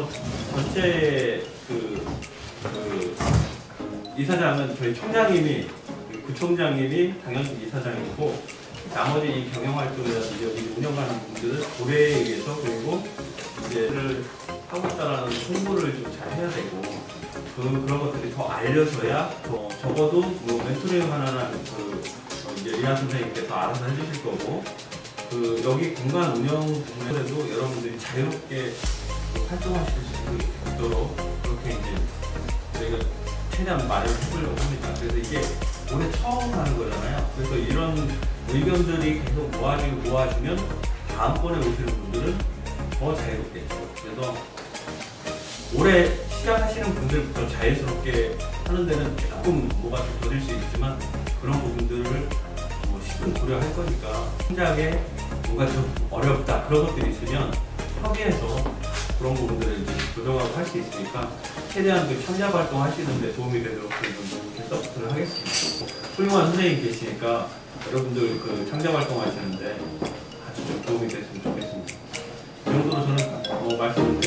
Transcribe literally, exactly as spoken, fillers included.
그래서 전체 그, 그 이사장은 저희 청장님이, 구청장님이 당연히 이사장이고, 나머지 이 경영활동이라든지 여기 운영하는 분들은 고려에 의해서, 그리고 이제를 하고 있다라는 홍보를 좀 잘 해야 되고, 그, 그런 것들이 더 알려져야, 더 적어도 뭐 멘토링 하나는 그, 어, 이제 리아 선생님께서 알아서 해주실 거고, 그, 여기 공간 운영 부분에서도 여러분들이 자유롭게 활동하실 수 있도록 그렇게 이제 저희가 최대한 마련을 해보려고 합니다. 그래서 이게 올해 처음 하는 거잖아요. 그래서 이런 의견들이 계속 모아지고 모아지면 다음번에 오시는 분들은 더 자유롭겠죠. 그래서 올해 시작하시는 분들부터 자연스럽게 하는 데는 조금 뭐가 좀 더딜 수 있지만 그런 부분들을 뭐 십분 고려할 거니까 창작에 뭔가 좀 어렵다 그런 것들이 있으면 협의해서 그런 부분들을 이제 조정하고 할 수 있으니까 최대한 그 창작 활동 하시는데 도움이 되도록 이렇게 서포트를 하겠습니다. 훌륭한 선생님 계시니까 여러분들 그 창작 활동 하시는데 아주 좀 도움이 됐으면 좋겠습니다. 이 정도로 저는 뭐 말씀